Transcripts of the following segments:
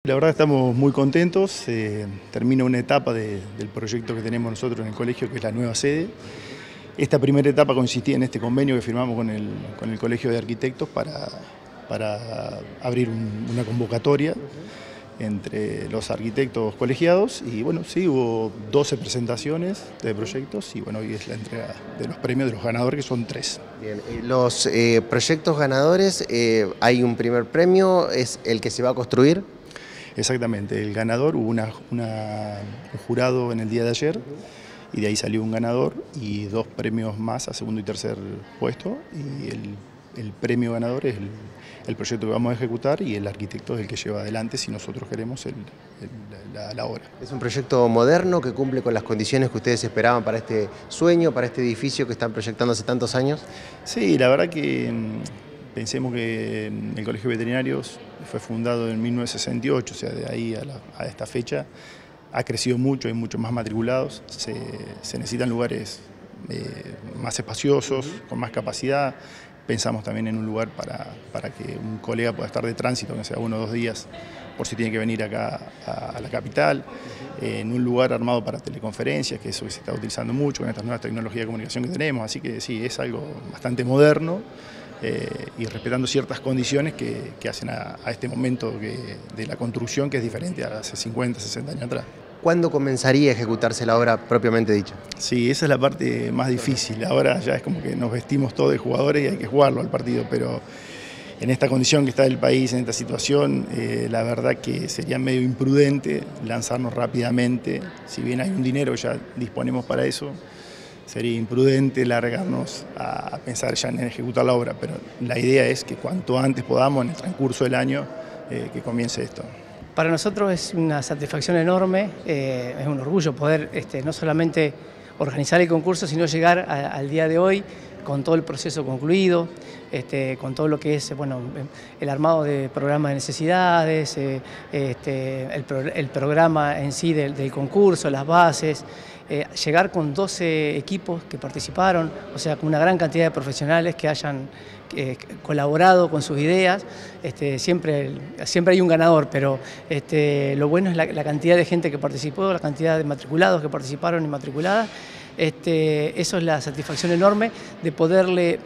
La verdad estamos muy contentos, termina una etapa del proyecto que tenemos nosotros en el colegio, que es la nueva sede. Esta primera etapa consistía en este convenio que firmamos con el Colegio de Arquitectos para abrir una convocatoria entre los arquitectos colegiados y bueno, sí, hubo 12 presentaciones de proyectos y bueno, hoy es la entrega de los premios de los ganadores, que son 3. Bien, los proyectos ganadores, hay un primer premio, es el que se va a construir. Exactamente, el ganador, hubo un jurado en el día de ayer y de ahí salió un ganador y 2 premios más a segundo y tercer puesto y el premio ganador es el proyecto que vamos a ejecutar y el arquitecto es el que lleva adelante, si nosotros queremos, la obra. Es un proyecto moderno que cumple con las condiciones que ustedes esperaban para este sueño, para este edificio que están proyectando hace tantos años. Sí, la verdad que pensemos que el Colegio de Veterinarios fue fundado en 1968, o sea, de ahí a esta fecha ha crecido mucho, hay muchos más matriculados, se necesitan lugares más espaciosos, con más capacidad. Pensamos también en un lugar para que un colega pueda estar de tránsito, que sea 1 o 2 días, por si tiene que venir acá a la capital, en un lugar armado para teleconferencias, que eso que se está utilizando mucho con estas nuevas tecnologías de comunicación que tenemos, así que sí, es algo bastante moderno y respetando ciertas condiciones que hacen a este momento de la construcción, que es diferente a hace 50, 60 años atrás. ¿Cuándo comenzaría a ejecutarse la obra propiamente dicha? Sí, esa es la parte más difícil. Ahora ya es como que nos vestimos todos de jugadores y hay que jugarlo al partido, pero en esta condición que está el país, en esta situación, la verdad que sería medio imprudente lanzarnos rápidamente. Si bien hay un dinero, ya disponemos para eso, sería imprudente largarnos a pensar ya en ejecutar la obra, pero la idea es que cuanto antes podamos, en el transcurso del año, que comience esto. Para nosotros es una satisfacción enorme, es un orgullo poder no solamente organizar el concurso, sino llegar al día de hoy con todo el proceso concluido, con todo lo que es el armado de programa de necesidades, el programa en sí del concurso, las bases, llegar con 12 equipos que participaron, o sea, con una gran cantidad de profesionales que hayan colaborado con sus ideas. Siempre hay un ganador, pero lo bueno es la cantidad de gente que participó, la cantidad de matriculados que participaron y matriculadas. Eso es la satisfacción enorme de poderle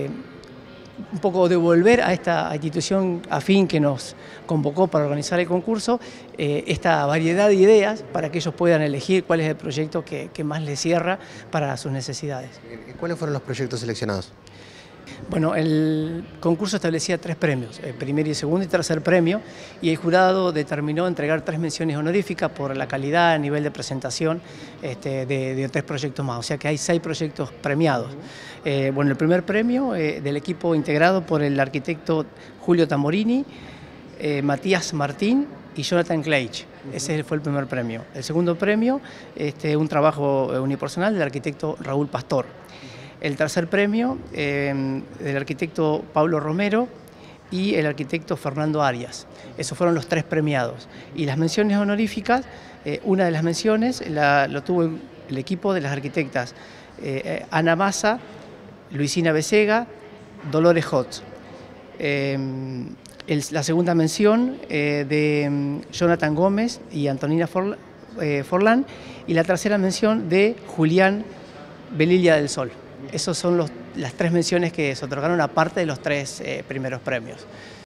un poco devolver a esta institución afín que nos convocó para organizar el concurso esta variedad de ideas para que ellos puedan elegir cuál es el proyecto que más les cierra para sus necesidades. ¿Cuáles fueron los proyectos seleccionados? Bueno, el concurso establecía 3 premios, el primer y segundo y tercer premio, y el jurado determinó entregar 3 menciones honoríficas por la calidad a nivel de presentación de 3 proyectos más, o sea que hay 6 proyectos premiados. Bueno, el primer premio del equipo integrado por el arquitecto Julio Tamborini, Matías Martín y Jonathan Kleich. Ese fue el primer premio. El segundo premio, un trabajo unipersonal del arquitecto Raúl Pastor. El tercer premio del arquitecto Pablo Romero y el arquitecto Fernando Arias. Esos fueron los 3 premiados. Y las menciones honoríficas, una de las menciones lo tuvo el equipo de las arquitectas Ana Massa, Luisina Becega, Dolores Hotz. La segunda mención de Jonathan Gómez y Antonina Forlán, y la tercera mención de Julián Velilla del Sol. Esas son las 3 menciones que se otorgaron aparte de los 3 primeros premios.